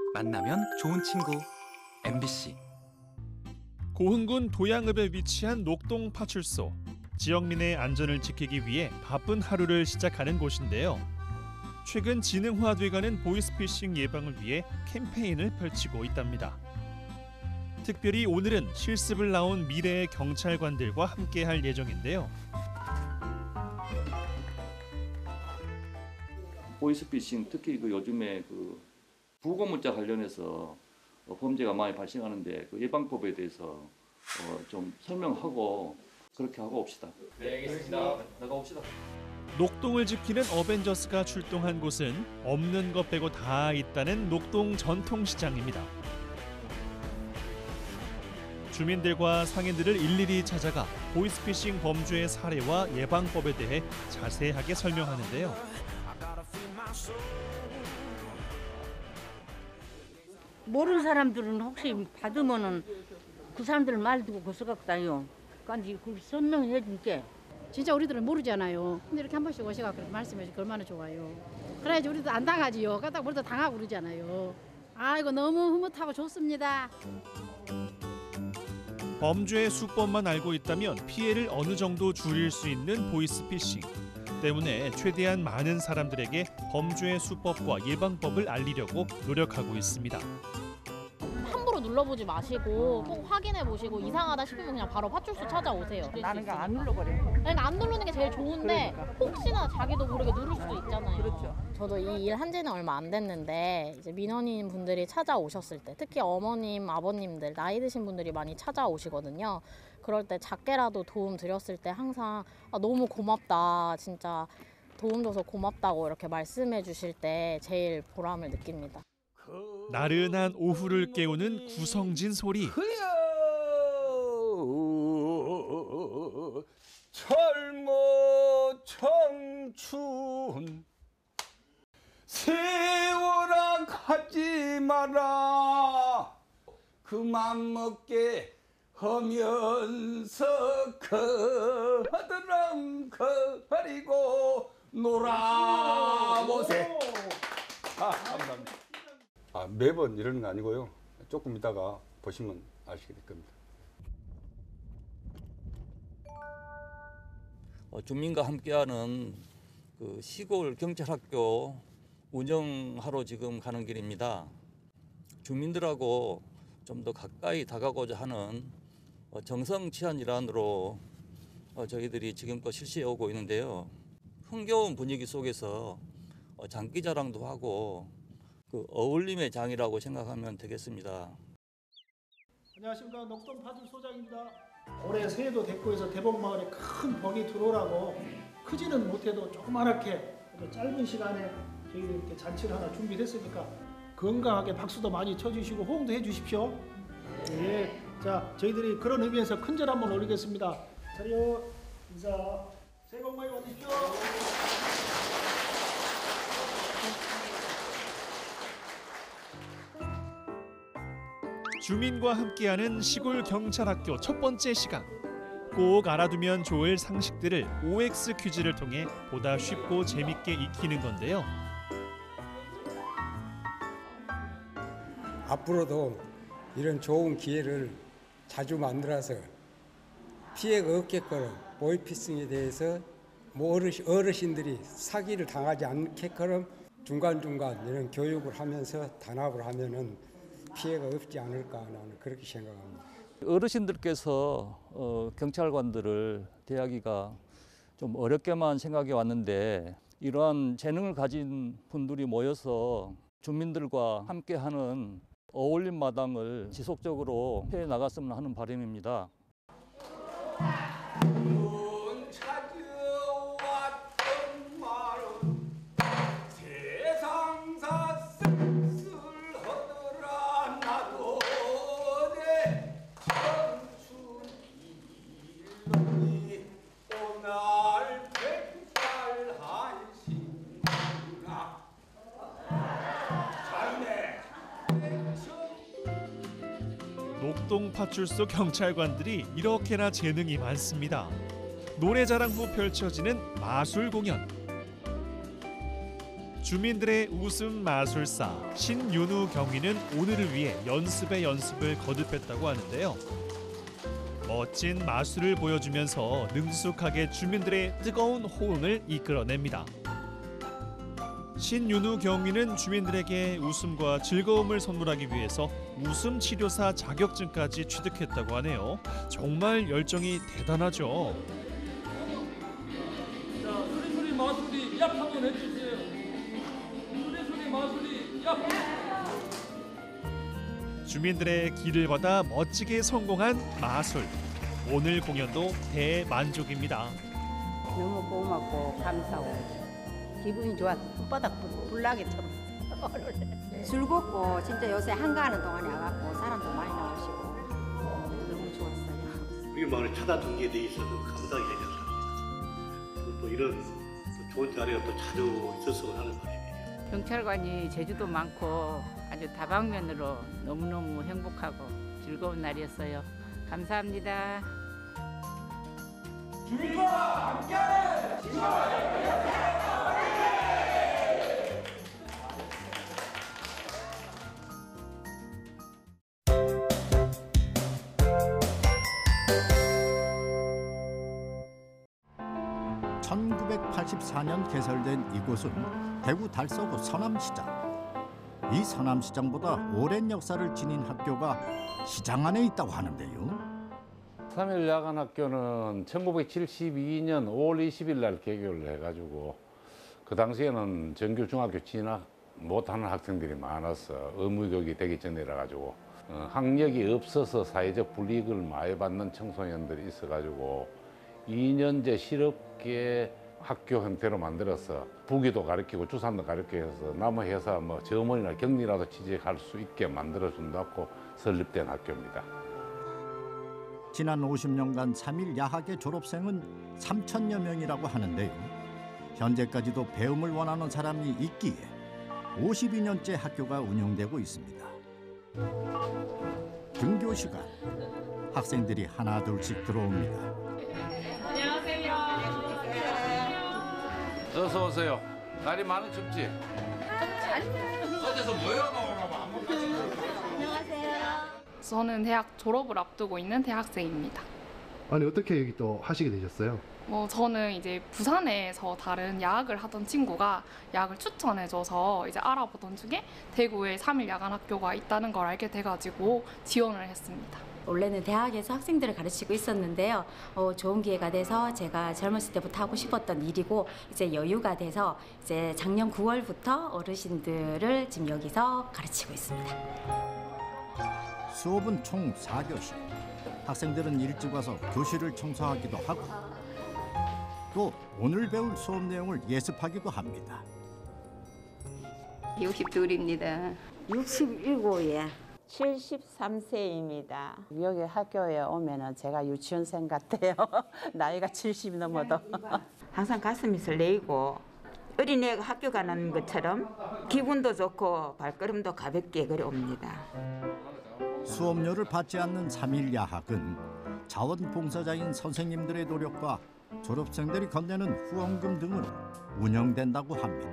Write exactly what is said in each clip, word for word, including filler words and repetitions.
만나면 좋은 친구 엠비씨. 고흥군 도양읍에 위치한 녹동 파출소. 지역민의 안전을 지키기 위해 바쁜 하루를 시작하는 곳인데요. 최근 지능화돼가는 보이스피싱 예방을 위해 캠페인을 펼치고 있답니다. 특별히 오늘은 실습을 나온 미래의 경찰관들과 함께할 예정인데요. 보이스피싱, 특히 그 요즘에 그 부고 문자 관련해서 어, 범죄가 많이 발생하는데 그 예방법에 대해서 어, 좀 설명하고 그렇게 하고 옵시다. 네, 알겠습니다. 나가봅시다. 녹동을 지키는 어벤져스가 출동한 곳은 없는 것 빼고 다 있다는 녹동 전통시장입니다. 주민들과 상인들을 일일이 찾아가 보이스피싱 범죄의 사례와 예방법에 대해 자세하게 설명하는데요. 모르는 사람들은 혹시 받으면은 그 사람들 말 듣고 고소 갖다요. 그러니까 그 설명해 줄게. 진짜 우리들은 모르잖아요. 근데 이렇게 한 번씩 오셔가 그렇게 말씀해 주니까 얼마나 좋아요. 그래야지 우리도 안 당하지요. 까딱 우리도 당하고 그러잖아요. 아이고 너무 흐뭇하고 좋습니다. 범죄의 수법만 알고 있다면 피해를 어느 정도 줄일 수 있는 보이스피싱. 때문에 최대한 많은 사람들에게 범죄의 수법과 예방법을 알리려고 노력하고 있습니다. 함부로 눌러보지 마시고 꼭 확인해 보시고 이상하다 싶으면 그냥 바로 파출소 찾아오세요. 나는 그냥 안 눌러버려. 그러니까 안 누르는 게 제일 좋은데 그러니까. 혹시나 자기도 모르게 누를 수도 있잖아요. 그렇죠. 저도 이 일 한 지는 얼마 안 됐는데 이제 민원인 분들이 찾아오셨을 때 특히 어머님, 아버님들 나이 드신 분들이 많이 찾아오시거든요. 그럴 때 작게라도 도움 드렸을 때 항상 아, 너무 고맙다, 진짜 도움 줘서 고맙다고 이렇게 말씀해 주실 때 제일 보람을 느낍니다. 나른한 오후를 깨우는 구성진 소리. 젊어 청춘 세워라 가지 마라 그만 먹게 하면서 거드름 거리고 놀아보세. 아, 감사합니다. 아, 매번 이러는 거 아니고요. 조금 이따가 보시면 아시게 될 겁니다. 어, 주민과 함께하는 그 시골 경찰학교 운영하러 지금 가는 길입니다. 주민들하고 좀 더 가까이 다가가고자 하는 어, 정성 치한 일환으로 어, 저희들이 지금껏 실시해 오고 있는데요. 흥겨운 분위기 속에서 어, 장기자랑도 하고 그 어울림의 장이라고 생각하면 되겠습니다. 안녕하십니까, 녹동 파출소장입니다. 올해 새해도 됐고 해서 대복마을에 큰 복이 들어오라고 크지는 못해도 조그맣게 짧은 시간에 저희들 이렇게 잔치를 하나 준비했으니까 건강하게 박수도 많이 쳐주시고 호응도 해주십시오. 예, 자 저희들이 그런 의미에서 큰절 한번 올리겠습니다. 차려 인사. 새해 복 많이 받으십시오. 주민과 함께하는 시골 경찰학교 첫 번째 시간. 꼭 알아두면 좋을 상식들을 오엑스 퀴즈를 통해 보다 쉽고 재밌게 익히는 건데요. 앞으로도 이런 좋은 기회를 자주 만들어서 피해가 없게끔 보이스피싱에 대해서 뭐 어르신, 어르신들이 사기를 당하지 않게끔 중간중간 이런 교육을 하면서 단합을 하면은 피해가 없지 않을까 나는 그렇게 생각합니다. 어르신들께서 어, 경찰관들을 대하기가 좀 어렵게만 생각해 왔는데 이러한 재능을 가진 분들이 모여서 주민들과 함께하는 어울림 마당을 지속적으로 해 나갔으면 하는 바람입니다. 녹동 파출소 경찰관들이 이렇게나 재능이 많습니다. 노래 자랑 후 펼쳐지는 마술 공연. 주민들의 웃음 마술사 신윤우 경위는 오늘을 위해 연습에 연습을 거듭했다고 하는데요. 멋진 마술을 보여주면서 능숙하게 주민들의 뜨거운 호응을 이끌어냅니다. 신윤우 경위는 주민들에게 웃음과 즐거움을 선물하기 위해서 웃음 치료사 자격증까지 취득했다고 하네요. 정말 열정이 대단하죠. 자, 소리소리 마술이 얍 한번 해주세요. 소리소리 마술이 얍. 주민들의 기를 받아 멋지게 성공한 마술. 오늘 공연도 대만족입니다. 너무 고맙고 감사하고 기분이 좋았어. 손바닥 불나게 쳤어. 즐겁고 진짜 요새 한가하는 동안에 와갖고 사람도 많이 나오시고 너무 좋았어요. 우리 마을에 찾아준 게 돼 있어서 감사하게 생각합니다. 또 이런 또 좋은 자리가 또 자주 있었으면 하는 바람이에요. 경찰관이 제주도 많고 아주 다방면으로 너무너무 행복하고 즐거운 날이었어요. 감사합니다. 주민과 함께하는 천구백팔십사 년 개설된 이곳은 대구 달서구 서남시장. 이 서남시장보다 오랜 역사를 지닌 학교가 시장 안에 있다고 하는데요. 삼일 야간학교는 천구백칠십이 년 오월 이십일 날 개교를 해가지고 그 당시에는 정규 중학교 진학 못하는 학생들이 많아서 의무교육이 되기 전이라 가지고 어, 학력이 없어서 사회적 불이익을 많이 받는 청소년들이 있어가지고 이 년제 실업계 학교 형태로 만들어서 부기도 가르치고 주산도 가르치고 해서 남의 회사 뭐 점원이나 격리라도 취직할 수 있게 만들어준다고 설립된 학교입니다. 지난 오십 년간 삼일 야학의 졸업생은 삼천여 명이라고 하는데요. 현재까지도 배움을 원하는 사람이 있기에 오십이 년째 학교가 운영되고 있습니다. 등교 시간, 학생들이 하나 둘씩 들어옵니다. 안녕하세요. 어서 오세요. 날이 많은 춥지? 어디서 뭐야? 안녕하세요. 저는 대학 졸업을 앞두고 있는 대학생입니다. 아니 어떻게 여기 또 하시게 되셨어요? 뭐 저는 이제 부산에서 다른 야학을 하던 친구가 야학을 추천해줘서 이제 알아보던 중에 대구에 삼일 야간 학교가 있다는 걸 알게 돼가지고 지원을 했습니다. 원래는 대학에서 학생들을 가르치고 있었는데요. 어, 좋은 기회가 돼서 제가 젊었을 때부터 하고 싶었던 일이고 이제 여유가 돼서 이제 작년 구월부터 어르신들을 지금 여기서 가르치고 있습니다. 수업은 총 사 교시. 학생들은 일찍 와서 교실을 청소하기도 하고 또 오늘 배울 수업 내용을 예습하기도 합니다. 육십이입니다. 육십칠에 칠십삼 세입니다. 여기 학교에 오면은 제가 유치원생 같아요. 나이가 칠십이 넘어도. 항상 가슴이 설레이고 어린애가 학교 가는 것처럼 기분도 좋고 발걸음도 가볍게 걸어옵니다. 수업료를 받지 않는 삼일 야학은 자원봉사자인 선생님들의 노력과 졸업생들이 건네는 후원금 등으로 운영된다고 합니다.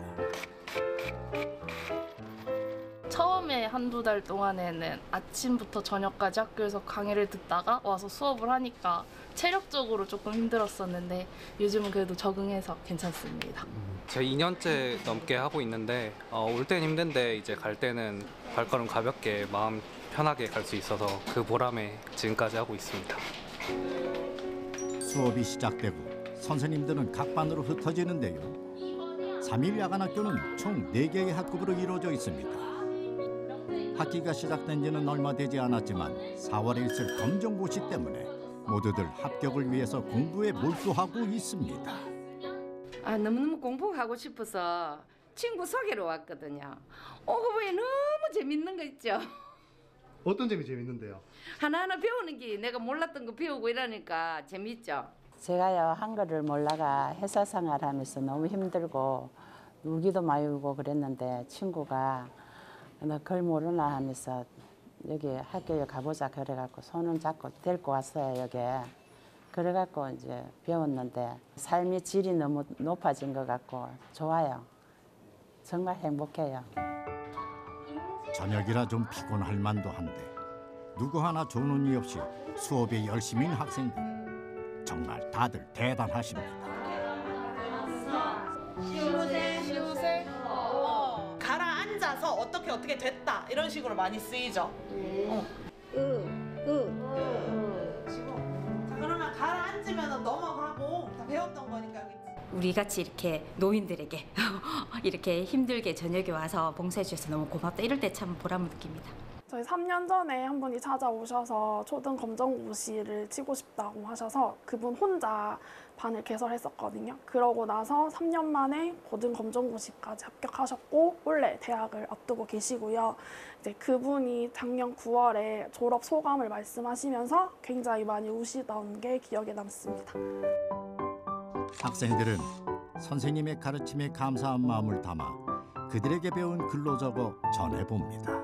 처음에 한두 달 동안에는 아침부터 저녁까지 학교에서 강의를 듣다가 와서 수업을 하니까 체력적으로 조금 힘들었었는데 요즘은 그래도 적응해서 괜찮습니다. 제가 이 년째 넘게 하고 있는데 어, 올 때는 힘든데 이제 갈 때는 발걸음 가볍게 마음 편하게 갈 수 있어서 그 보람에 지금까지 하고 있습니다. 수업이 시작되고 선생님들은 각 반으로 흩어지는데요. 삼일 야간학교는 총 네 개의 학급으로 이루어져 있습니다. 학기가 시작된 지는 얼마 되지 않았지만 사월에 있을 검정고시 때문에 모두들 합격을 위해서 공부에 몰두하고 있습니다. 아, 너무너무 공부하고 싶어서 친구 소개로 왔거든요. 오고 보니 너무 재밌는 거 있죠. 어떤 점이 재밌는데요? 하나하나 배우는 게 내가 몰랐던 거 배우고 이러니까 재밌죠. 제가요 한글을 몰라가 회사 생활하면서 너무 힘들고 울기도 많이 울고 그랬는데 친구가 너 글 모르나 하면서 여기 학교에 가보자 그래갖고 손을 잡고 데리고 왔어요 여기. 그래갖고 이제 배웠는데 삶의 질이 너무 높아진 것 같고 좋아요. 정말 행복해요. 저녁이라 좀 피곤할 만도 한데 누구 하나 조는이 없이 수업에 열심인 학생들 정말 다들 대단하십니다. 시우생 시우생 가라앉아서 어떻게 어떻게 됐다 이런 식으로 많이 쓰이죠. 어. 으, 으. 자, 그러면 가라앉으면 넘어가고 다 배웠던 거니까. 우리 같이 이렇게 노인들에게 이렇게 힘들게 저녁에 와서 봉사해 주셔서 너무 고맙다. 이럴 때 참 보람을 느낍니다. 저희 삼 년 전에 한 분이 찾아오셔서 초등 검정고시를 치고 싶다고 하셔서 그분 혼자 반을 개설했었거든요. 그러고 나서 삼 년 만에 고등 검정고시까지 합격하셨고 원래 대학을 앞두고 계시고요. 이제 그분이 작년 구월에 졸업 소감을 말씀하시면서 굉장히 많이 우시던 게 기억에 남습니다. 학생들은 선생님의 가르침에 감사한 마음을 담아 그들에게 배운 글로 적어 전해봅니다.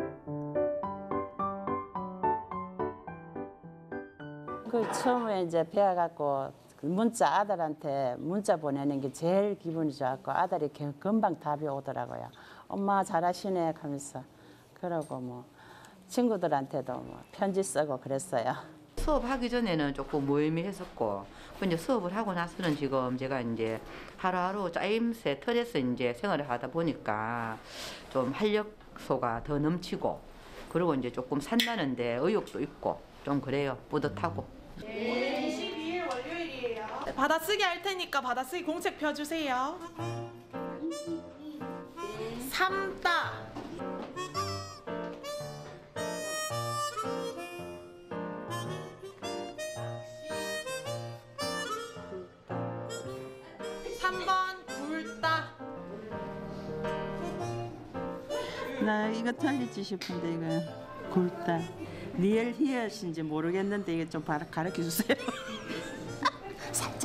그 처음에 이제 배워갖고 문자 아들한테 문자 보내는 게 제일 기분이 좋았고 아들이 금방 답이 오더라고요. 엄마 잘하시네 하면서. 그러고 뭐 친구들한테도 뭐 편지 쓰고 그랬어요. 수업하기 전에는 조금 무의미했었고, 근데 수업을 하고 나서는 지금 제가 이제 하루하루 짜임새 틀에서 이제 생활을 하다 보니까 좀 활력소가 더 넘치고, 그리고 이제 조금 산다는데 의욕도 있고 좀 그래요. 뿌듯하고. 네, 이십이 일 월요일이에요. 받아쓰기 할 테니까 받아쓰기 공책 펴주세요. 삼다. 삼 번 굴다. 나 이거 틀리지 싶은데 이거 굴다. 리얼 히엇인지 모르겠는데 이거 좀 가르쳐 주세요. 살짝.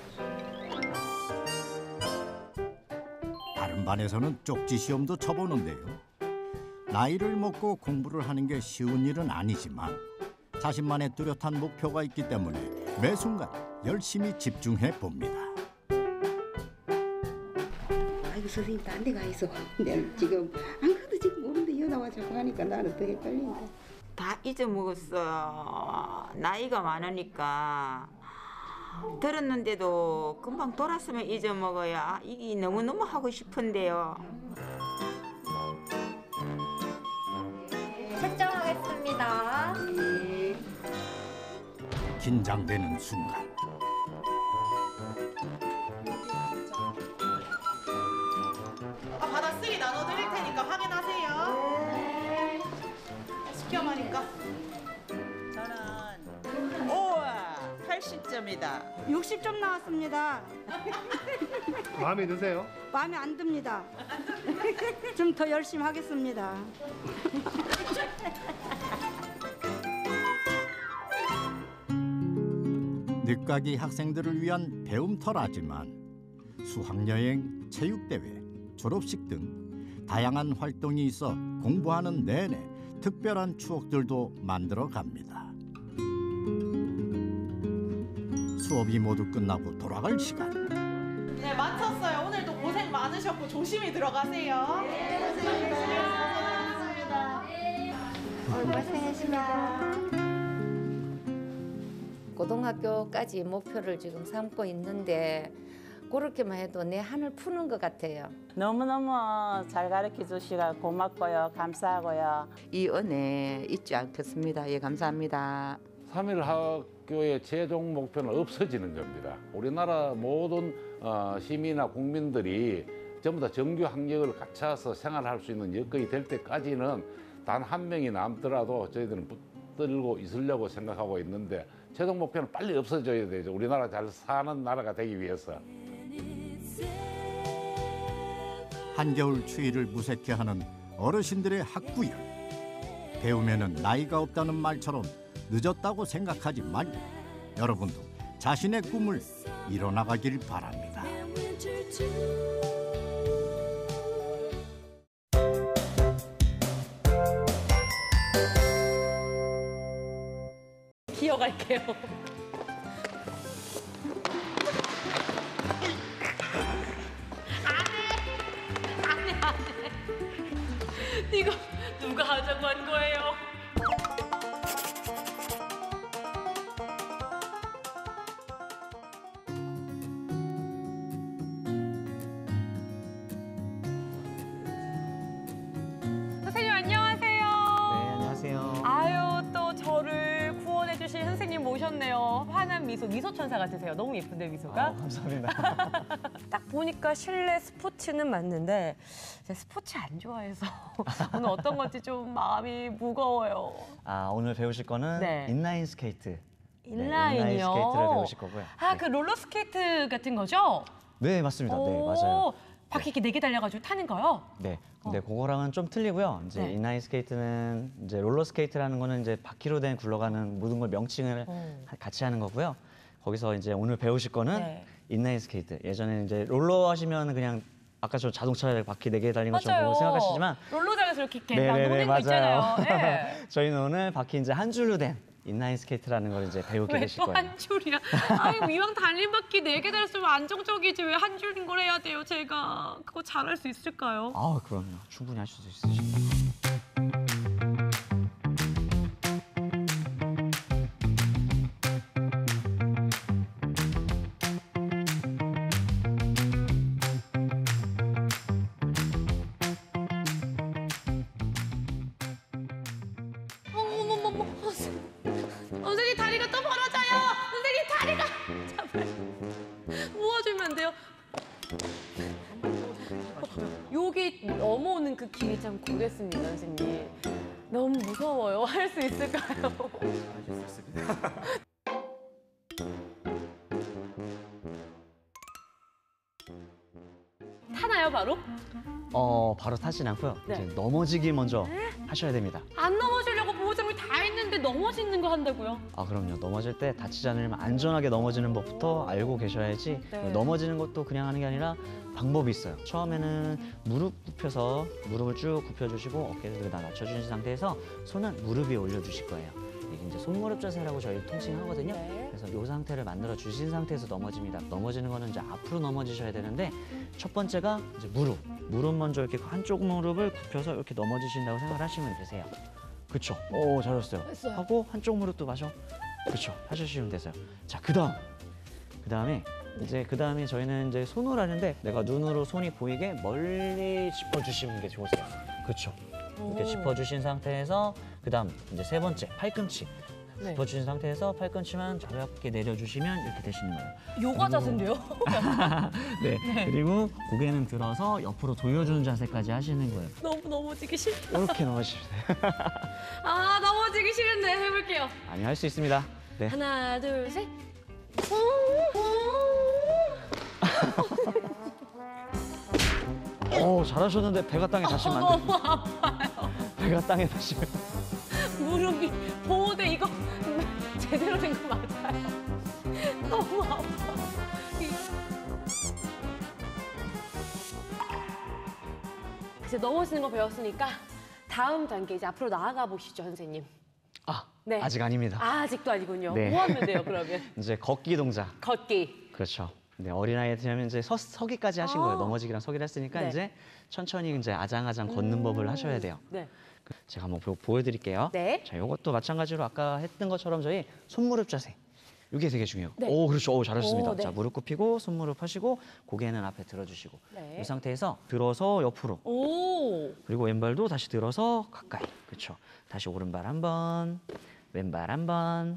다른 반에서는 쪽지 시험도 쳐보는데요. 나이를 먹고 공부를 하는 게 쉬운 일은 아니지만 자신만의 뚜렷한 목표가 있기 때문에 매 순간 열심히 집중해 봅니다. 아이고 선생님 딴 데 가 있어. 내가 지금 안 그래도 지금 모르는데 이거 나와 자꾸 하니까 나는 더 헷갈린다. 다 잊어먹었어. 나이가 많으니까. 들었는데도 금방 돌았으면 잊어먹어야. 이게 너무너무 하고 싶은데요. 채점하겠습니다. 긴장되는 순간. 아, 받아쓰기 나눠드릴 테니까 확인하세요. 네. 시켜보니까. 저는 오와 팔십 점이다. 육십 점 나왔습니다. 마음에 드세요? 마음에 안 듭니다. 좀 더 열심히 하겠습니다. 늦가기 학생들을 위한 배움터라지만 수학여행, 체육대회, 졸업식 등 다양한 활동이 있어 공부하는 내내 특별한 추억들도 만들어 갑니다. 수업이 모두 끝나고 돌아갈 시간. 네, 마쳤어요. 오늘도 고생 많으셨고 조심히 들어가세요. 네, 고생하셨습니다. 고생하셨습니다. 고등학교까지 목표를 지금 삼고 있는데 그렇게만 해도 내 한을 푸는 것 같아요. 너무너무 잘 가르쳐 주시고 고맙고요. 감사하고요. 이 은혜 잊지 않겠습니다. 예, 감사합니다. 삼일 학교의 최종 목표는 없어지는 겁니다. 우리나라 모든 어, 시민이나 국민들이 전부 다 정규 학력을 갖춰서 생활할 수 있는 여건이 될 때까지는 단 한 명이 남더라도 저희들은 붙들고 있으려고 생각하고 있는데 최종 목표는 빨리 없어져야 되죠. 우리나라 잘 사는 나라가 되기 위해서. 한겨울 추위를 무색해 하는 어르신들의 학구열. 배우면은 나이가 없다는 말처럼 늦었다고 생각하지 말고 여러분도 자신의 꿈을 이뤄나가길 바랍니다. 기어갈게요. 안해 안해 이거 누가 하자고 한 거예요? 선생님 안녕하세요. 네, 안녕하세요. 아유 또 저를 구원해 주신 선생님 모셨네요. 환한 미소, 미소 천사 같으세요. 너무 예쁜데 미소가. 아, 감사합니다. 딱 보니까 실내 스포츠는 맞는데 제가 스포츠 안 좋아해서 오늘 어떤 건지 좀 마음이 무거워요. 아, 오늘 배우실 거는 네. 인라인 스케이트. 인라인이요? 네, 인라인 스케이트를 배우실 거고요. 아, 그 롤러 스케이트 같은 거죠? 네, 맞습니다. 네, 오, 맞아요. 바퀴 이렇게 네 개 달려가지고 타는 거요? 네, 근데 그거랑은 좀 틀리고요. 이제 네. 인라인 스케이트는 이제 롤러 스케이트라는 거는 이제 바퀴로 된 굴러가는 모든 걸 명칭을 음. 같이 하는 거고요. 거기서 이제 오늘 배우실 거는 네. 인라인 스케이트. 예전에 이제 롤러 하시면 그냥 아까 저 자동차 바퀴 네 개 달린 것처럼 보고 생각하시지만 롤러장에서 이렇게 이렇게 네네네, 노는 거 맞아요. 있잖아요. 네. 저희는 오늘 바퀴 이제 한 줄로 된 인라인 스케이트라는 걸 이제 배우게 왜 되실 또 거예요. 한 줄이야? 아이고 이왕 달린 바퀴 네 개 달렸으면 안정적이지 왜 한 줄인 걸 해야 돼요 제가? 그거 잘할 수 있을까요? 아, 그럼요. 충분히 하실 수 있으십니다. 어머머머머 선생님 다리가 또 벌어져요. 선생님 다리가 제발 모아주면 안 돼요? 여기 넘어오는 그 길이 참 고됐습니다 선생님. 너무 무서워요. 할 수 있을까요? 타나요 바로? 어, 바로 타진 않고요. 네. 이제 넘어지기 먼저 하셔야 됩니다. 안 넘어지려고 보호장비 다 했는데 넘어지는 거 한다고요? 아, 그럼요. 넘어질 때 다치지 않으려면 안전하게 넘어지는 법부터 알고 계셔야지. 네. 넘어지는 것도 그냥 하는 게 아니라 방법이 있어요. 처음에는 무릎 굽혀서 무릎을 쭉 굽혀주시고 어깨를 다 낮춰주신 상태에서 손은 무릎 위에 올려주실 거예요. 이게 이제 손무릎 자세라고 저희 통칭하거든요. 네. 그래서 이 상태를 만들어 주신 상태에서 넘어집니다. 넘어지는 거는 이제 앞으로 넘어지셔야 되는데 첫 번째가 이제 무릎. 무릎 먼저 이렇게 한쪽 무릎을 굽혀서 이렇게 넘어지신다고 생각하시면 되세요. 그렇죠. 오, 잘했어요. 했어요. 하고 한쪽 무릎도 마셔. 그렇죠. 하시면 되세요. 자, 그다음. 그다음에 이제 그다음에 저희는 이제 손으로 하는데 내가 눈으로 손이 보이게 멀리 짚어 주시는 게 좋으세요. 그렇죠. 이렇게 오. 짚어 주신 상태에서 그다음 이제 세 번째 팔꿈치. 네. 짚어 주신 상태에서 팔꿈치만 가볍게 내려 주시면 이렇게 되시는 거예요. 요가 그리고- 자세인데요? 네. 네. 그리고 고개는 들어서 옆으로 돌려주는 자세까지 하시는 거예요. 너무 넘어지기 싫다. 이렇게 넘어지시면 돼요. 아 넘어지기 싫은데 해볼게요. 아니, 할 수 있습니다. 네. 하나 둘 셋. 오, 잘하셨는데 배가 땅에 닿으시면 안 돼요. 너무 아파요. 배가 땅에 닿으시면. 무릎이 보호대 이거 제대로 된 거 맞아요? 너무 아파. 이제 넘어지는 거 배웠으니까 다음 단계 이제 앞으로 나아가 보시죠, 선생님. 아, 네. 아직 아닙니다. 아, 아직도 아니군요. 네. 뭐 하면 돼요, 그러면? 이제 걷기 동작. 걷기. 그렇죠. 네, 어린아이 되면 이제 서, 서기까지 하신 아. 거예요. 넘어지기랑 서기를 했으니까 네. 이제 천천히 이제 아장아장 걷는 법을 하셔야 돼요. 네. 제가 한번 보, 보여드릴게요. 네. 자, 이것도 마찬가지로 아까 했던 것처럼 저희 손무릎 자세. 이게 되게 중요해요. 네. 오, 그렇죠. 오, 잘하셨습니다. 오, 네. 자, 무릎 굽히고 손무릎 하시고 고개는 앞에 들어주시고 네. 이 상태에서 들어서 옆으로 오. 그리고 왼발도 다시 들어서 가까이. 그렇죠. 다시 오른발 한 번, 왼발 한 번.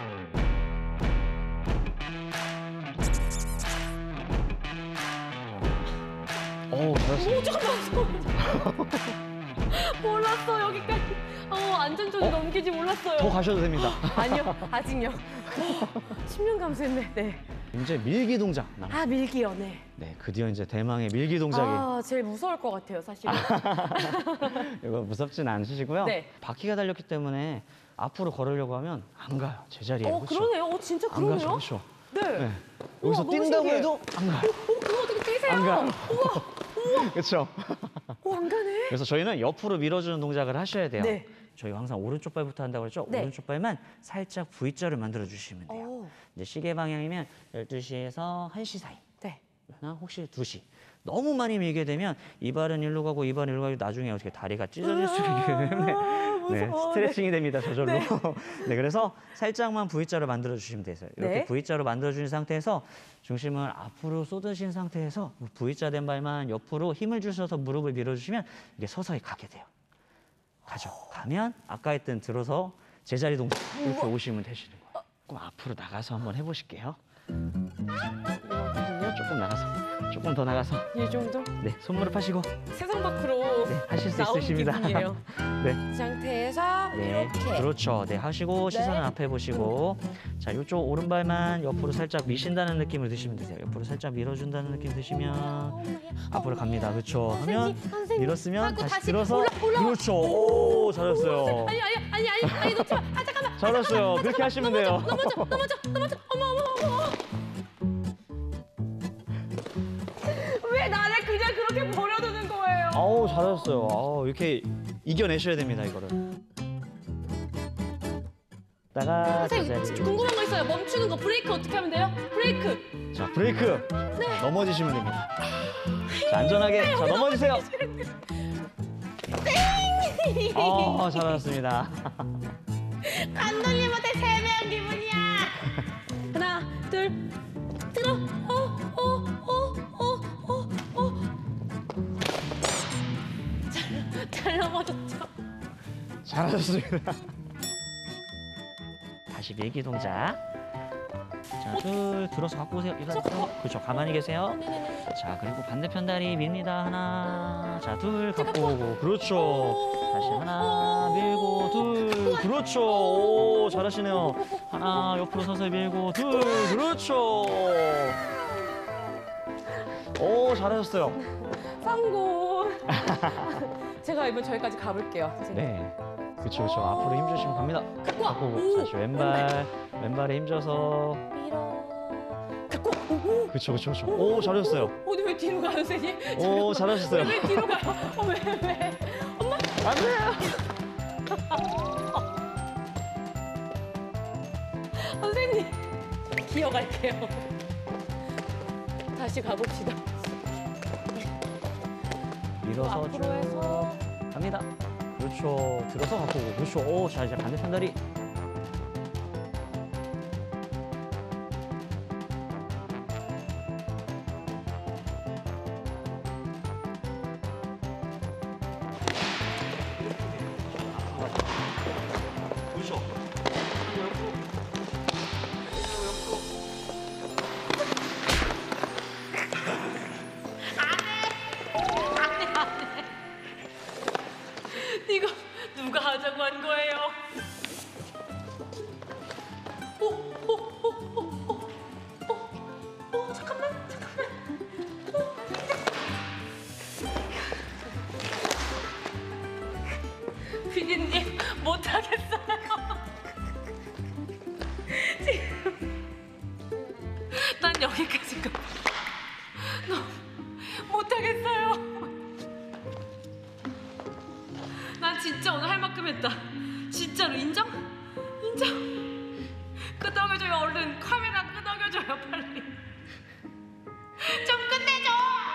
오, 잘하셨습니다. 오, 잠깐만. 몰랐어, 여기까지. 어, 안전존이 넘기지 몰랐어요. 더 가셔도 됩니다. 아니요, 아직요. 십 년 감수했네. 네. 이제 밀기 동작. 남- 아, 밀기요, 네. 네, 드디어 이제 대망의 밀기 동작이. 아, 제일 무서울 것 같아요, 사실은. 이거 무섭진 않으시고요. 네. 바퀴가 달렸기 때문에 앞으로 걸으려고 하면 안 가요. 제자리에. 어, 그러네요. 어, 진짜 안 그러네요. 가죠, 그렇죠. 네. 네. 우와, 여기서 너무 뛴다고 신기해. 해도 안 가요. 어, 그거 어떻게 뛰세요? 안 가요. 우와, 그렇죠. 어, 안 가네. 그래서 저희는 옆으로 밀어주는 동작을 하셔야 돼요. 네. 저희 항상 오른쪽 발부터 한다고 그랬죠? 네. 오른쪽 발만 살짝 V자를 만들어 주시면 돼요. 오. 이제 시계 방향이면 열두 시에서 한 시 사이. 네. 하나, 혹시 두 시. 너무 많이 밀게 되면 이발은 일로 가고 이발은 일로 가고 나중에 어떻게 다리가 찢어질 수 있기 때문에 네, 스트레칭이 됩니다, 저절로. 네. 네, 그래서 살짝만 V자로 만들어주시면 되세요. 이렇게 네. V자로 만들어주신 상태에서 중심을 앞으로 쏟으신 상태에서 V자 된 발만 옆으로 힘을 주셔서 무릎을 밀어주시면 이게 서서히 가게 돼요. 가죠. 가면 아까 했던 들어서 제자리 동작 이렇게 오시면 되시는 거예요. 조금 앞으로 나가서 한번 해보실게요. 조금 나가서, 조금 더 나가서. 이 정도? 네, 손무릎 하시고. 세상 밖으로 네, 하실 수 나온 있으십니다. 기분이에요. 네. 이 상태에서 네, 이렇게. 그렇죠. 네, 하시고 네. 시선은 앞에 보시고. 자, 이쪽 오른발만 옆으로 살짝 미신다는 느낌을 드시면 되세요. 옆으로 살짝 밀어준다는 느낌 드시면 앞으로 갑니다. 그렇죠. 하면 선생님. 밀었으면 하고 다시 다시 들어서. 올라, 올라. 그렇죠. 오, 잘했어요. 아니 아니 아니 아니 아니 놓지 마. 아 잠깐만. 잘했어요. 그렇게 하시면 돼요. 넘어져 넘어져 넘어져. 어머 어머 어머. 왜 나를 그냥 그렇게 버려두는 거예요? 아우, 잘하셨어요. 아우, 이렇게 이겨내셔야 됩니다, 이거를. 나가, 선생님 제자리. 궁금한 거 있어요. 멈추는 거 브레이크 어떻게 하면 돼요? 브레이크. 자, 브레이크. 네. 넘어지시면 됩니다. 자, 안전하게. 자, 넘어지세요. 아, 잘하셨습니다. 감독님한테 세배한 기분이야. 하나, 둘, 들어. 어, 어, 어, 어, 어, 어. 잘, 잘 넘어졌죠? 잘하셨습니다. 다시 밀기 동작. 자, 둘, 들어서 갖고 오세요. 이거, 그렇죠. 가만히 계세요. 자, 그리고 반대편 다리 밉니다. 하나, 자, 둘, 갖고 오고. 그렇죠. 다시 하나, 밀고, 둘, 그렇죠. 오, 잘하시네요. 하나, 옆으로 서서 밀고, 둘, 그렇죠. 오, 잘하셨어요. 성공. 제가 이번 저기까지 가볼게요. 선생님. 네. 그렇죠, 그렇죠. 앞으로 힘주시면 갑니다. 갖고 오고. 다시 왼발, 왼발에 힘줘서. 갖고 오고. 그렇죠, 그렇죠, 그렇죠. 오, 잘하셨어요. 어, 근데 왜 뒤로 가요, 선생님? 오, 잘하셨어요. 왜, 왜 뒤로 가요? 어, 왜, 왜? 엄마? 안 돼요. 선생님, 기어갈게요. 다시 가봅시다. 밀어서 쭉 앞으로 해서. 갑니다. 그렇죠. 들어서 갖고 오고. 그렇죠. 오, 자, 이제 반대편 다리. 그렇죠. 이거 누가 하자고 한 거예요? 오, 오, 오, 오, 오, 오, 오, 잠깐만, 잠깐만. 오. 피디님 못하겠어요. 지금 난 여기까지가 너무 못하겠어요. 난 진짜 오늘 할 만큼 했다. 진짜로 인정? 인정? 끄덕여줘요. 얼른 카메라 끄덕여줘요. 빨리. 좀 끝내줘.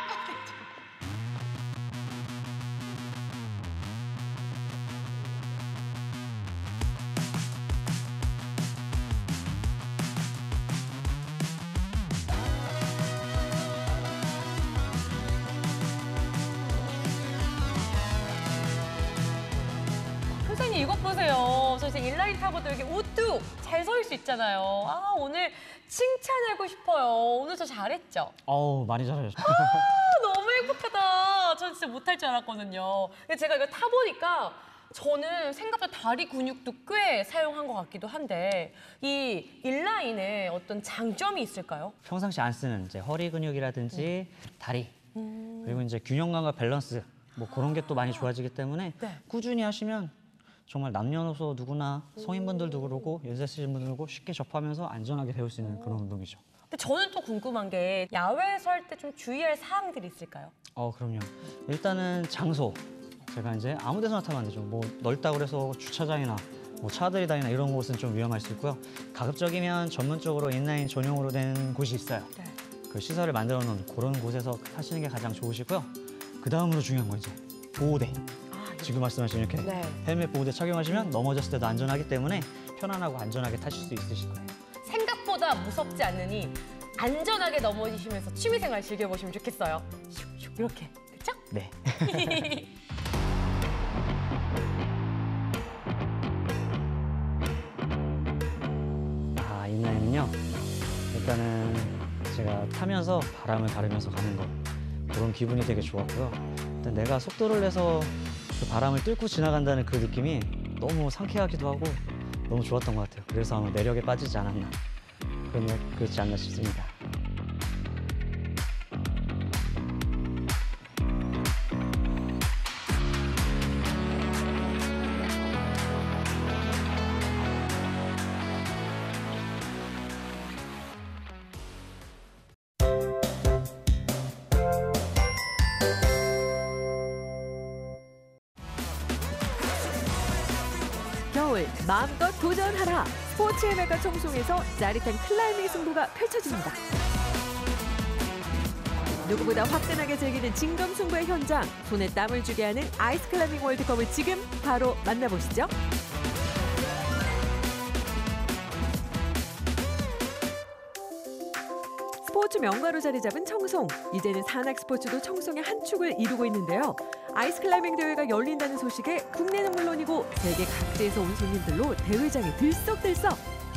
선생님 이것 보세요. 저 이제 인라인 타고도 이렇게 우뚝 잘 서 있을 수 있잖아요. 아 오늘 칭찬하고 싶어요. 오늘 저 잘했죠? 어우, 많이 잘하셨어요. 아, 너무 행복하다. 전 진짜 못할 줄 알았거든요. 근데 제가 이거 타보니까 저는 생각보다 다리 근육도 꽤 사용한 것 같기도 한데 이 인라인에 어떤 장점이 있을까요? 평상시 안 쓰는 이제 허리 근육이라든지 다리 음. 그리고 이제 균형감과 밸런스 뭐 그런 게 또 많이 좋아지기 때문에 네. 꾸준히 하시면 정말 남녀노소 누구나 성인분들도 그러고 연세 있으신 분들도 그러고 쉽게 접하면서 안전하게 배울 수 있는 그런 운동이죠. 근데 저는 또 궁금한 게 야외에서 할 때 좀 주의할 사항들이 있을까요? 어, 그럼요. 일단은 장소. 제가 이제 아무 데서나 타면 안 되죠. 뭐 넓다고 그래서 주차장이나 뭐 차들이 다니나 이런 곳은 좀 위험할 수 있고요. 가급적이면 전문적으로 인라인 전용으로 된 곳이 있어요. 네. 그 시설을 만들어 놓은 그런 곳에서 사시는 게 가장 좋으시고요. 그 다음으로 중요한 건 이제 보호대. 지금 말씀하신 이렇게 네. 헬멧 보호대 착용하시면 넘어졌을 때도 안전하기 때문에 편안하고 안전하게 타실 수 있으실 거예요. 생각보다 무섭지 않으니 안전하게 넘어지시면서 취미생활 즐겨보시면 좋겠어요. 슉슉 이렇게, 그렇죠? 네. 아, 인라인은요. 일단은 제가 타면서 바람을 가르면서 가는 거 그런 기분이 되게 좋았고요. 일단 내가 속도를 내서 그 바람을 뚫고 지나간다는 그 느낌이 너무 상쾌하기도 하고 너무 좋았던 것 같아요. 그래서 아마 매력에 빠지지 않았나 그런 그렇지 않나 싶습니다. 겨울 마음껏 도전하라. 스포츠의 메카 청송에서 짜릿한 클라이밍 승부가 펼쳐집니다. 누구보다 화끈하게 즐기는 진검승부의 현장, 손에 땀을 주게 하는 아이스 클라이밍 월드컵을 지금 바로 만나보시죠. 스포츠 명가로 자리 잡은 청송. 이제는 산악 스포츠도 청송의 한 축을 이루고 있는데요. 아이스 클라이밍 대회가 열린다는 소식에 국내는 물론이고 세계 각지에서 온 손님들로 대회장에 들썩들썩.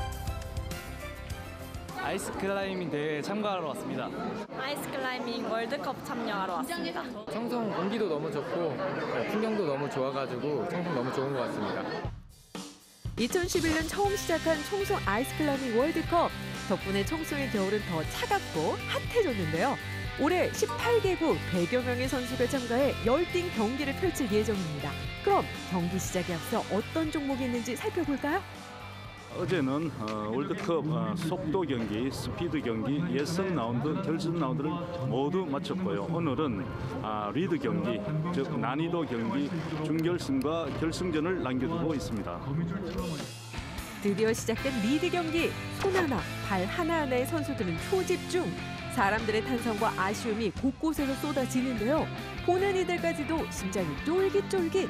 아이스 클라이밍 대회에 참가하러 왔습니다. 아이스 클라이밍 월드컵 참여하러 왔습니다. 청송 공기도 너무 좋고 풍경도 너무 좋아가지고 청송 너무 좋은 것 같습니다. 이천십일 년 처음 시작한 청송 아이스 클라이밍 월드컵. 덕분에 청송의 겨울은 더 차갑고 핫해졌는데요. 올해 십팔 개국 백여 명의 선수가 참가해 열띤 경기를 펼칠 예정입니다. 그럼 경기 시작에 앞서 어떤 종목이 있는지 살펴볼까요? 어제는 어, 월드컵 어, 속도 경기, 스피드 경기, 예선 라운드, 결승 라운드를 모두 마쳤고요. 오늘은 아, 리드 경기, 즉 난이도 경기, 준결승과 결승전을 남겨두고 있습니다. 드디어 시작된 리드 경기. 손 하나, 발 하나하나의 선수들은 초집중. 사람들의 탄성과 아쉬움이 곳곳에서 쏟아지는데요. 보는 이들까지도 심장이 쫄깃쫄깃.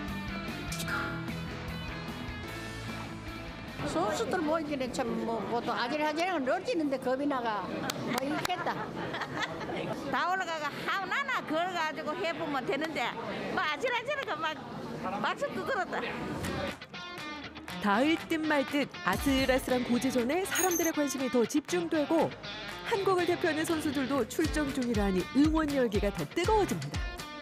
선수들 보이기는 참뭐 뭐도 아질아질하게 넓지는데 겁이 나가. 뭐 있겠다. 다 올라가가 하나하나 걸어가지고 해보면 되는데 뭐 아질아질하게 막 박수 두드렸다. 닿을 듯 말 듯 아슬아슬한 고지전에 사람들의 관심이 더 집중되고 한국을 대표하는 선수들도 출정 중이라니 응원 열기가 더 뜨거워집니다.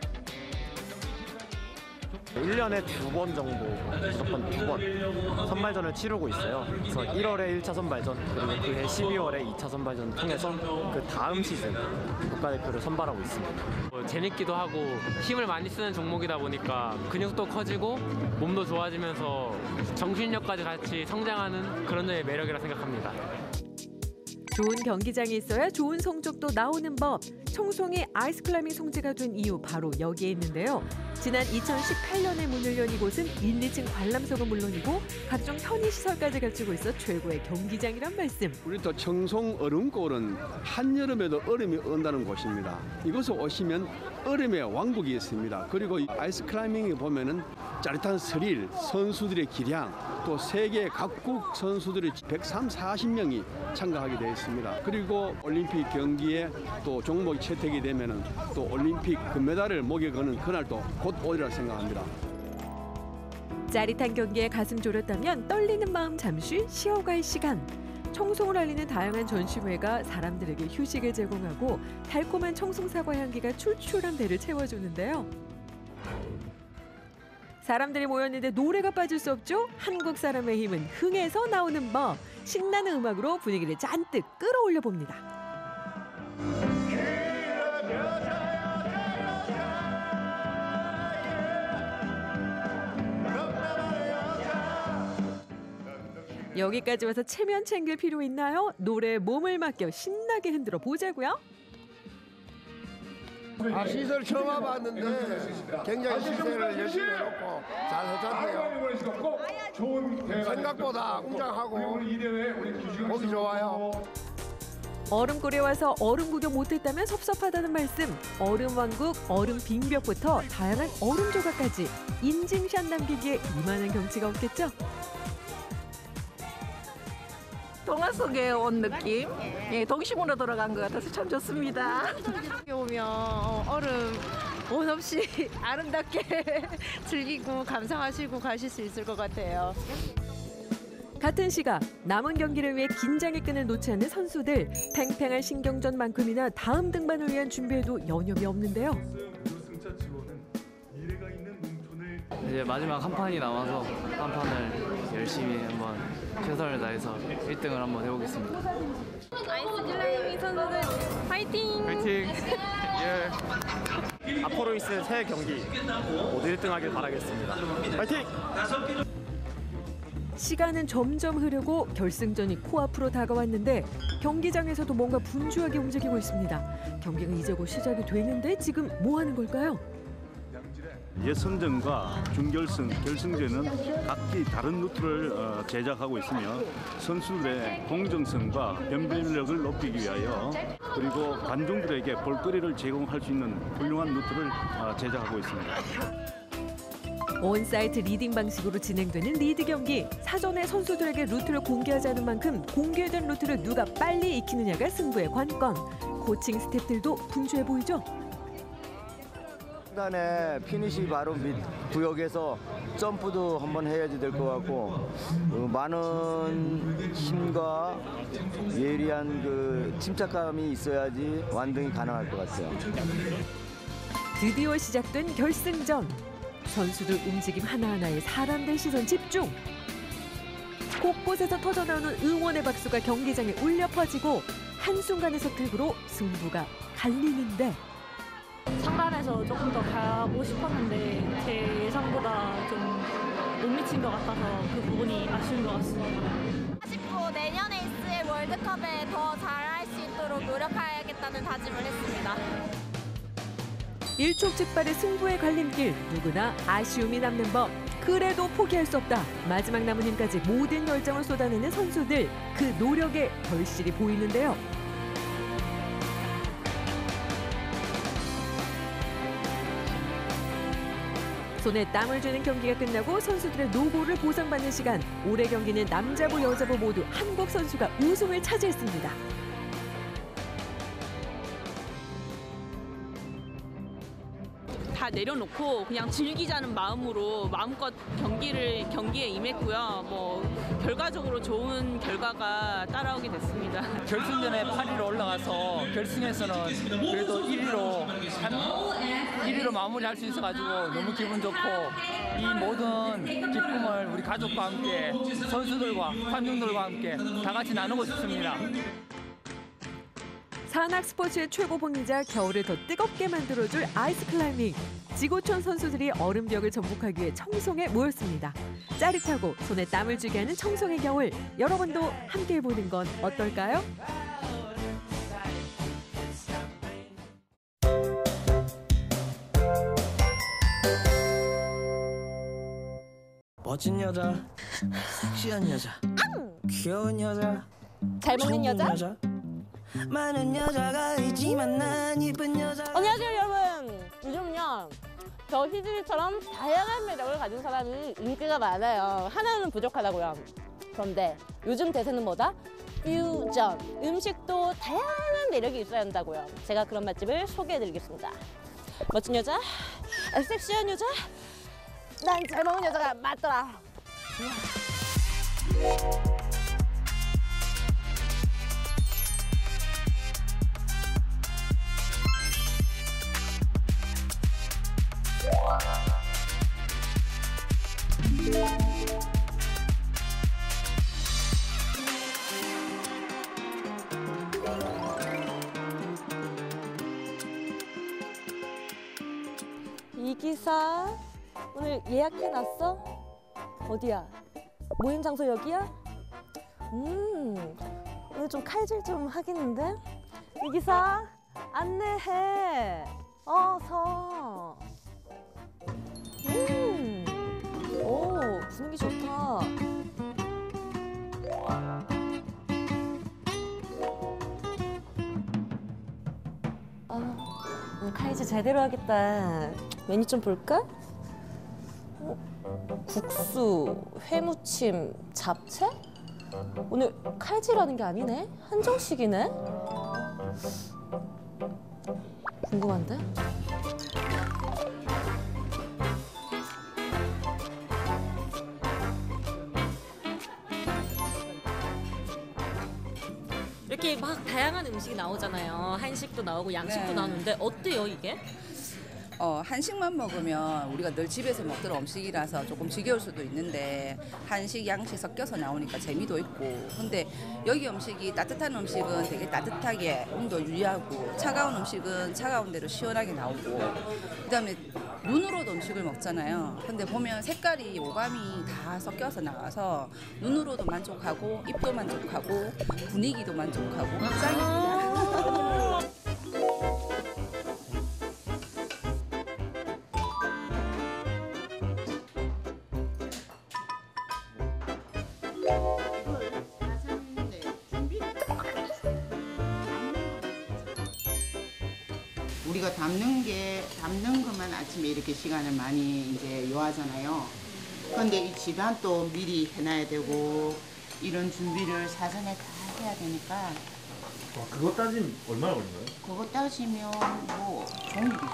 일 년에 두 번 정도, 무조건 두 번 선발전을 치르고 있어요. 그래서 일월에 일 차 선발전, 그리고 그해 십이월에 이 차 선발전 통해서 그 다음 시즌 국가대표를 선발하고 있습니다. 뭐 재밌기도 하고 힘을 많이 쓰는 종목이다 보니까 근육도 커지고 몸도 좋아지면서 정신력까지 같이 성장하는 그런 점의 매력이라 생각합니다. 좋은 경기장이 있어야 좋은 성적도 나오는 법. 청송이 아이스 클라이밍 성지가 된 이유 바로 여기에 있는데요. 지난 이천십팔 년에 문을 연 이곳은 일, 이 층 관람석은 물론이고 각종 편의시설까지 갖추고 있어 최고의 경기장이란 말씀. 우리 또 청송 얼음골은 한여름에도 얼음이 온다는 곳입니다. 이곳에 오시면 얼음의 왕국이 있습니다. 그리고 아이스 클라이밍에 보면은 짜릿한 스릴, 선수들의 기량, 또 세계 각국 선수들이 백삼십 명이 참가하게 되어 있습니다. 그리고 올림픽 경기에 또 종목이 채택이 되면은 또 올림픽 금메달을 목에 거는 그날도 곧 오리라 생각합니다. 짜릿한 경기에 가슴 졸였다면 떨리는 마음 잠시 쉬어갈 시간. 청송을 알리는 다양한 전시회가 사람들에게 휴식을 제공하고 달콤한 청송 사과 향기가 출출한 배를 채워주는데요. 사람들이 모였는데 노래가 빠질 수 없죠. 한국 사람의 힘은 흥에서 나오는 법. 신나는 음악으로 분위기를 잔뜩 끌어올려 봅니다. 여기까지 와서 체면 챙길 필요 있나요? 노래에 몸을 맡겨 신나게 흔들어 보자고요. 아, 시설 처음 와봤는데 굉장히 시설을 열심히 해놓고 잘 해줬네요. 생각보다 웅장하고 보기 좋아요. 얼음골에 와서 얼음 구경 못했다면 섭섭하다는 말씀. 얼음 왕국, 얼음 빙벽부터 다양한 얼음 조각까지 인증샷 남기기에 이만한 경치가 없겠죠? 동화 속에 온 느낌? 예, 도시문으로 돌아간 것 같아서 참 좋습니다. 여기 오면 얼음 원 없이 아름답게 즐기고 감상하시고 가실 수 있을 것 같아요. 같은 시각 남은 경기를 위해 긴장의 끈을 놓지 않는 선수들. 팽팽한 신경전만큼이나 다음 등반을 위한 준비에도 여념이 없는데요. 이제 마지막 한 판이 남아서 한 판을 열심히 한번 최선을 다해서 일 등을 한번 해보겠습니다. 아이스클라이밍 선수들 파이팅! 파이팅! 예. 앞으로 있을 새 경기 모두 일 등 하길 바라겠습니다. 파이팅! 시간은 점점 흐르고 결승전이 코앞으로 다가왔는데 경기장에서도 뭔가 분주하게 움직이고 있습니다. 경기가 이제 곧 시작이 되는데 지금 뭐 하는 걸까요? 예선전과 중결승, 결승전은 각기 다른 루트를 어, 제작하고 있으며 선수들의 공정성과 변별력을 높이기 위하여 그리고 관중들에게 볼거리를 제공할 수 있는 훌륭한 루트를 어, 제작하고 있습니다. 온사이트 리딩 방식으로 진행되는 리드 경기. 사전에 선수들에게 루트를 공개하지 않은 만큼 공개된 루트를 누가 빨리 익히느냐가 승부의 관건. 코칭 스태프들도 분주해 보이죠? 중간에 피니시 바로 밑 구역에서 점프도 한번 해야지 될 것 같고 어, 많은 힘과 예리한 그 침착감이 있어야지 완등이 가능할 것 같아요. 드디어 시작된 결승전. 선수들 움직임 하나하나에 사람들 시선 집중. 곳곳에서 터져나오는 응원의 박수가 경기장에 울려 퍼지고 한순간의 서툴구로 승부가 갈리는데 상단에서 조금 더 가고 싶었는데 제 예상보다 좀 못 미친 것 같아서 그 부분이 아쉬운 것 같습니다. 아쉽고 내년에 있을 월드컵에 더 잘할 수 있도록 노력해야겠다는 다짐을 했습니다. 일촉즉발의 승부의 갈림길. 누구나 아쉬움이 남는 법. 그래도 포기할 수 없다. 마지막 남은 힘까지 모든 열정을 쏟아내는 선수들. 그 노력에 결실이 보이는데요. 손에 땀을 쥐는 경기가 끝나고 선수들의 노고를 보상받는 시간. 올해 경기는 남자부 여자부 모두 한국 선수가 우승을 차지했습니다. 다 내려놓고 그냥 즐기자는 마음으로 마음껏 경기를 경기에 임했고요. 뭐 결과적으로 좋은 결과가 따라오게 됐습니다. 결승전에 팔 위로 올라가서 결승에서는 그래도 일 위로 한 일 위로 마무리할 수 있어가지고 너무 기분 좋고 이 모든 기쁨을 우리 가족과 함께 선수들과 관중들과 함께 다 같이 나누고 싶습니다. 산악 스포츠의 최고 봉이자 겨울을 더 뜨겁게 만들어줄 아이스 클라이밍. 지구촌 선수들이 얼음벽을 정복하기 위해 청송에 모였습니다. 짜릿하고 손에 땀을 쥐게 하는 청송의 겨울. 여러분도 함께 해보는 건 어떨까요? 멋진 여자, 섹시한 여자, 귀여운 여자, 잘 먹는 여자? 여자. 많은 여자가 있지만 난 이쁜 여자. 안녕하세요 여러분. 요즘은요 저 희진이처럼 다양한 매력을 가진 사람이 인기가 많아요. 하나는 부족하다고요. 그런데 요즘 대세는 뭐다? 퓨전. 음식도 다양한 매력이 있어야 한다고요. 제가 그런 맛집을 소개해드리겠습니다. 멋진 여자, 섹시한 여자, 난 잘 먹는 여자가 맞더라. 이 기사 오늘 예약해놨어? 어디야? 모임 장소 여기야? 음 오늘 좀 칼질 좀 하겠는데? 이 기사 안내해. 어서. 음, 오 분위기 좋다. 이제 제대로 하겠다. 메뉴 좀 볼까? 어, 국수, 회무침, 잡채? 오늘 칼질하는 게 아니네? 한정식이네? 궁금한데? 이렇게 막 다양한 음식이 나오잖아요. 한식도 나오고 양식도 네. 나오는데 어때요 이게? 어, 한식만 먹으면 우리가 늘 집에서 먹던 음식이라서 조금 지겨울 수도 있는데 한식, 양식 섞여서 나오니까 재미도 있고 근데 여기 음식이 따뜻한 음식은 되게 따뜻하게 온도 유지하고 차가운 음식은 차가운 대로 시원하게 나오고 그다음에 눈으로도 음식을 먹잖아요. 근데 보면 색깔이 오감이 다 섞여서 나와서 눈으로도 만족하고 입도 만족하고 분위기도 만족하고 짱입니다. 우리가 담는 게 담는 것만 아침에 이렇게 시간을 많이 이제 요하잖아요. 그런데 이 집안도 미리 해놔야 되고 이런 준비를 사전에 다 해야 되니까. 와, 그거 따지면 얼마나 걸린 거예요? 그거 따지면 뭐 종일이죠.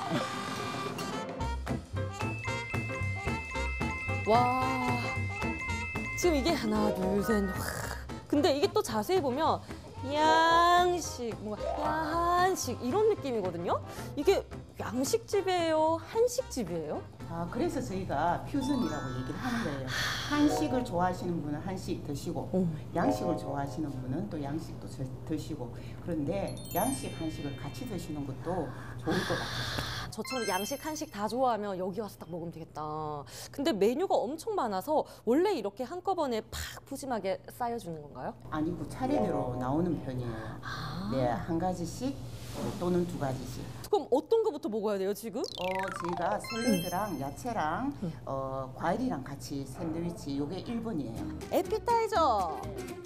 와, 지금 이게 하나, 둘, 셋. 와. 근데 이게 또 자세히 보면 양식, 뭔가 한식 이런 느낌이거든요. 이게 양식집이에요? 한식집이에요? 아, 그래서 저희가 퓨전이라고 얘기를 하는 거예요. 한식을 좋아하시는 분은 한식 드시고 오. 양식을 좋아하시는 분은 또 양식도 저- 드시고 그런데 양식, 한식을 같이 드시는 것도 좋을 것 같아요. 저처럼 양식, 한식 다 좋아하면 여기 와서 딱 먹으면 되겠다. 근데 메뉴가 엄청 많아서 원래 이렇게 한꺼번에 팍 푸짐하게 쌓여주는 건가요? 아니고 차례대로 나오는 편이에요. 네, 한 가지씩 또는 두 가지씩. 그럼 어떤 거부터 먹어야 돼요, 지금? 어, 저희가 샐러드랑 야채랑 어, 과일이랑 같이 샌드위치 요게 일 번이에요. 에피타이저.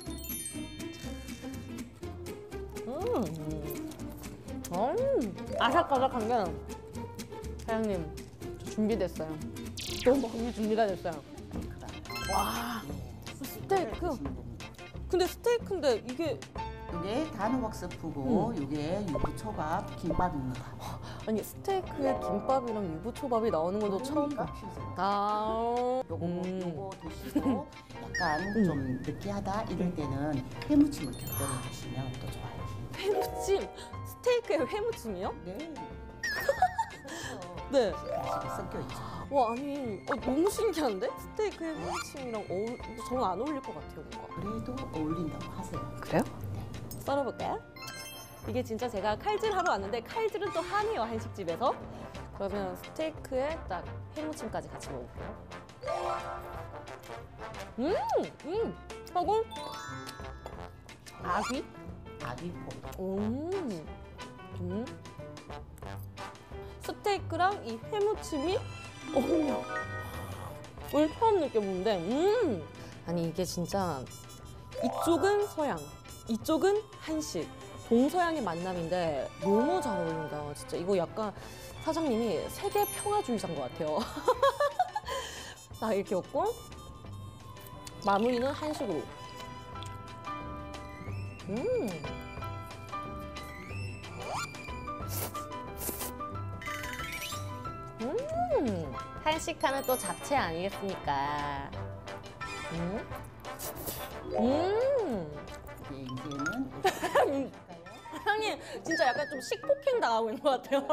음, 음, 아삭아삭한 게 사장님 저 준비됐어요. 너무 먹이 준비가 됐어요. 와, 스테이크. 근데 스테이크인데 이게 이게 단호박스프고 음. 이게 유부초밥 김밥입니다. 아니 스테이크에 김밥이랑 유부초밥이 나오는 것도 처음 봐. 아, 요거 음. 요거 드시고 약간 음. 좀 느끼하다 이럴 때는 회무침을 곁들여 드시면 또 좋아요. 회무침? 스테이크에 회무침이요? 네. 네. 맛이 섞여 있죠. 와, 아니 어, 너무 신기한데? 스테이크에 회무침이랑 어울, 저는 안 어울릴 것 같아요, 뭔가. 그래도 어울린다고 하세요. 그래요? 썰어볼까요? 이게 진짜 제가 칼질하러 왔는데 칼질은 또 하네요, 한식집에서. 그러면 스테이크에 딱 회무침까지 같이 먹어볼게요. 음! 음! 하고 아귀? 아귀포. 음. 음. 스테이크랑 이 회무침이 어울려. 오늘 처음 느껴보는데 음. 아니 이게 진짜 이쪽은 서양, 이쪽은 한식, 동서양의 만남인데 너무 잘 어울린다. 진짜 이거 약간 사장님이 세계 평화주의자인 것 같아요. 딱 이렇게 먹고 마무리는 한식으로. 음. 음. 한식하면 또 잡채 아니겠습니까? 음. 음. 이제 이제는 사장님 진짜 약간 좀 식폭행 당하고 있는 것 같아요.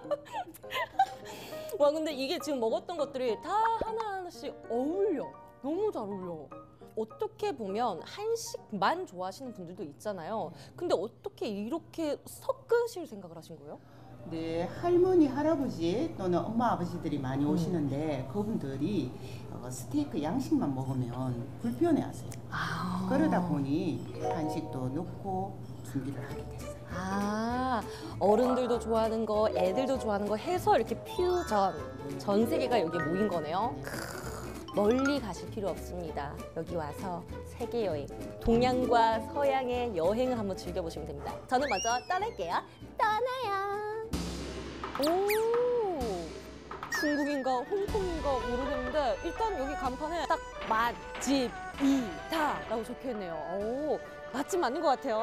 와 근데 이게 지금 먹었던 것들이 다 하나하나씩 어울려. 너무 잘 어울려. 어떻게 보면 한식만 좋아하시는 분들도 있잖아요. 근데 어떻게 이렇게 섞으실 생각을 하신 거예요? 네, 할머니, 할아버지 또는 엄마, 아버지들이 많이 오시는데 그분들이 어, 스테이크 양식만 먹으면 불편해하세요. 아. 그러다 보니 한식도 넣고 준비를 하게 됐어요. 아, 어른들도 좋아하는 거, 애들도 좋아하는 거 해서 이렇게 퓨전, 전 세계가 여기 모인 거네요. 크, 멀리 가실 필요 없습니다. 여기 와서 세계 여행, 동양과 서양의 여행을 한번 즐겨보시면 됩니다. 저는 먼저 떠날게요. 떠나요. 오, 중국인가 홍콩인가 모르겠는데 일단 여기 간판에 딱 맛집이다라고 적혀있네요. 오, 맛집 맞는 것 같아요.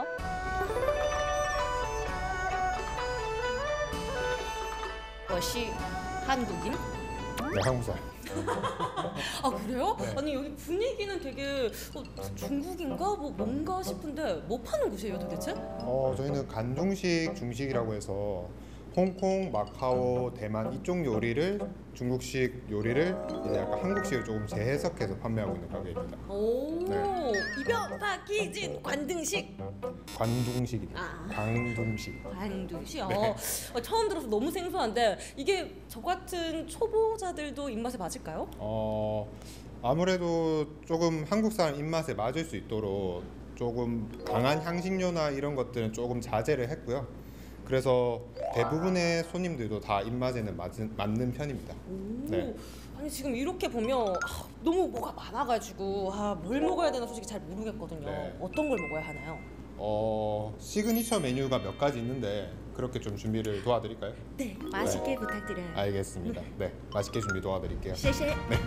혹시 한국인? 네, 한국 사람. 아 그래요? 네. 아니 여기 분위기는 되게 어, 중국인가 뭐 뭔가 싶은데 뭐 파는 곳이에요 도대체? 어, 저희는 간중식 중식이라고 해서 홍콩, 마카오, 대만 이쪽 요리를 중국식 요리를 이제 약간 한국식으로 조금 재해석해서 판매하고 있는 가게입니다. 오, 네. 이병박기진 관등식. 관중식입니다. 아. 강중식. 관등식. 어, 네. 어, 처음 들어서 너무 생소한데 이게 저 같은 초보자들도 입맛에 맞을까요? 어, 아무래도 조금 한국 사람 입맛에 맞을 수 있도록 조금 강한 향신료나 이런 것들은 조금 자제를 했고요. 그래서 대부분의 손님들도 다 입맛에는 맞은, 맞는 편입니다. 오, 네. 아니 지금 이렇게 보면 아, 너무 뭐가 많아가지고 아, 뭘 먹어야 되나 솔직히 잘 모르겠거든요. 네. 어떤 걸 먹어야 하나요? 어, 시그니처 메뉴가 몇 가지 있는데 그렇게 좀 준비를 도와드릴까요? 네, 맛있게 부탁드려요. 알겠습니다. 네, 맛있게 준비 도와드릴게요. 쉐쉐. 네.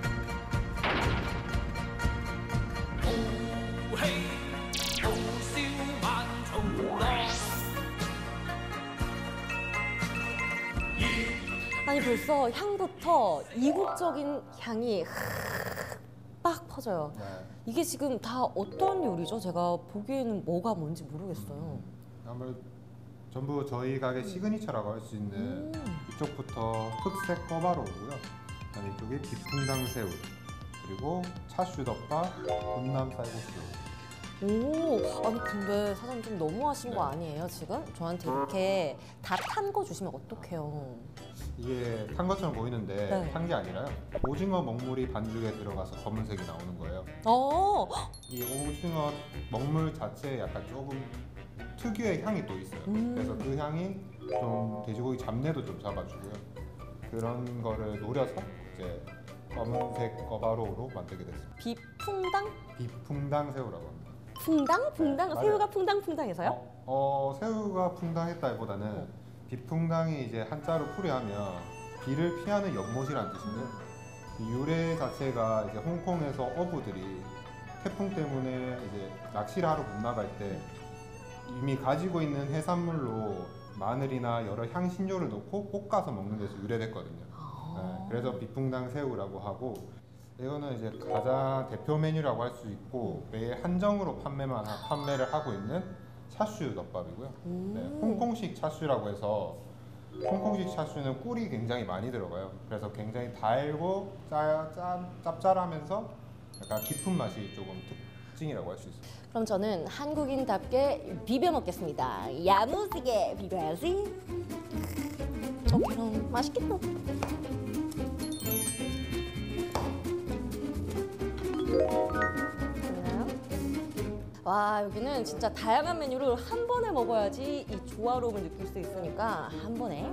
아니 벌써 향부터 이국적인 향이 빡 퍼져요. 네. 이게 지금 다 어떤 요리죠? 제가 보기에는 뭐가 뭔지 모르겠어요. 아무래도 전부 저희 가게 시그니처라고 할 수 있는 음. 이쪽부터 흑색 꿔바로우고요. 그다음에 이쪽이 비풍당 새우, 그리고 차슈덮밥, 훈남 쌀국수. 오, 아니 근데 사장님 좀 너무하신 거 아니에요 지금? 저한테 이렇게 다 탄 거 주시면 어떡해요? 이게 탄 것처럼 보이는데 네. 탄 게 아니라요. 오징어 먹물이 반죽에 들어가서 검은색이 나오는 거예요. 어, 이 오징어 먹물 자체에 약간 조금 특유의 향이 또 있어요. 음. 그래서 그 향이 좀 돼지고기 잡내도 좀 잡아주고요. 그런 거를 노려서 이제 검은색 꿔바로우로 만들게 됐습니다. 비풍당? 비풍당 새우라고 합니다. 풍당? 풍당? 네, 새우가 풍당풍당해서요? 어, 새우가 풍당했다기보다는 비풍당이 이제 한자로 풀이하면 비를 피하는 연못이라는 뜻인데요. 이 유래 자체가 이제 홍콩에서 어부들이 태풍 때문에 이제 낚시를 하러 못 나갈 때 이미 가지고 있는 해산물로 마늘이나 여러 향신료를 넣고 볶아서 먹는 데서 유래됐거든요. 네, 그래서 비풍당 새우라고 하고, 이거는 이제 가장 대표 메뉴라고 할 수 있고 매일 한정으로 판매만 하, 판매를 하고 있는 차슈 덮밥이고요. 네, 홍콩식 차슈라고 해서 홍콩식 차슈는 꿀이 굉장히 많이 들어가요. 그래서 굉장히 달고 짜, 짜, 짭짤하면서 약간 깊은 맛이 조금 특징이라고 할 수 있어요. 그럼 저는 한국인답게 비벼 먹겠습니다. 야무지게 비벼야지. 어, 그럼 맛있겠다. 와, 여기는 진짜 다양한 메뉴를 한 번에 먹어야지 이 조화로움을 느낄 수 있으니까 한 번에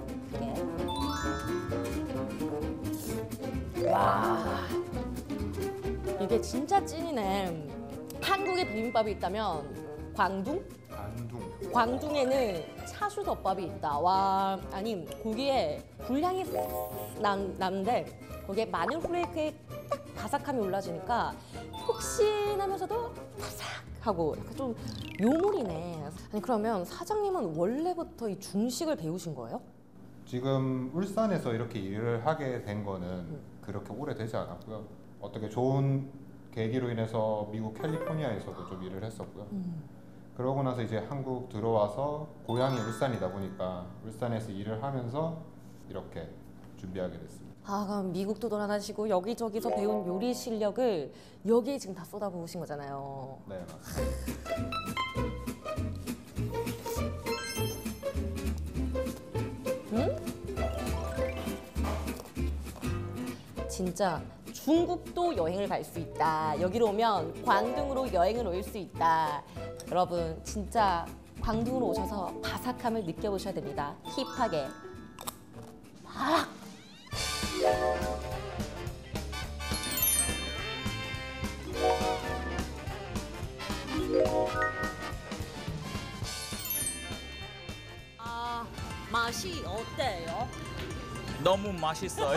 이게. 와, 이게 진짜 찐이네. 한국에 비빔밥이 있다면 광둥? 광둥. 광둥에는 차슈 덮밥이 있다. 와, 아니 고기에 불향이 난, 나는데 거기에 마늘 후레이크에 딱 바삭함이 올라지니까 폭신하면서도 바삭하고 약간 좀 요물이네. 아니 그러면 사장님은 원래부터 이 중식을 배우신 거예요? 지금 울산에서 이렇게 일을 하게 된 거는 그렇게 오래되지 않았고요. 어떻게 좋은 계기로 인해서 미국 캘리포니아에서도 좀 일을 했었고요. 음. 그러고 나서 이제 한국 들어와서 고향이 울산이다 보니까 울산에서 일을 하면서 이렇게 준비하게 됐습니다. 아, 그럼 미국도 돌아다니시고 여기저기서 배운 요리 실력을 여기에 지금 다 쏟아부으신 거잖아요. 네, 맞습니다. 음? 진짜 중국도 여행을 갈 수 있다. 여기로 오면 광둥으로 여행을 올 수 있다. 여러분 진짜 광둥으로 오셔서 바삭함을 느껴보셔야 됩니다. 힙하게. 아! 아, 맛이 어때요? 너무 맛있어요.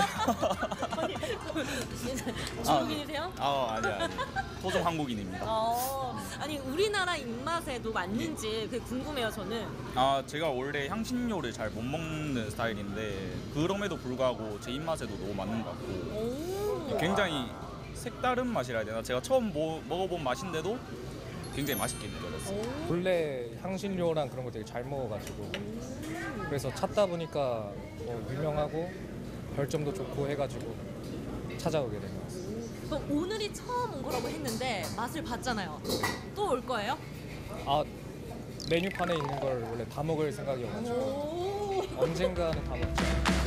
중국인이세요? 아, 아니 아니. 토종 한국인입니다. 어, 아니 우리나라 입맛에도 맞는지 그게 궁금해요 저는. 아, 제가 원래 향신료를 잘 못 먹는 스타일인데 그럼에도 불구하고 제 입맛에도 너무 맞는 것 같고 굉장히 색다른 맛이라 해야 되나? 제가 처음 뭐, 먹어본 맛인데도 굉장히 맛있게 느껴졌어요. 본래 향신료랑 그런 거 되게 잘 먹어가지고 그래서 찾다 보니까 뭐 유명하고 별점도 좋고 해가지고 찾아오게 된 것 같습니다. 그럼 오늘이 처음 온 거라고 했는데 맛을 봤잖아요. 또 올 거예요? 아 메뉴판에 있는 걸 원래 다 먹을 생각이어가지고 언젠가는 다 먹죠.